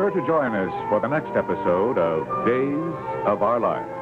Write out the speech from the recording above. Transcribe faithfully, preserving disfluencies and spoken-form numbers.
sure to join us for the next episode of Days of Our Life.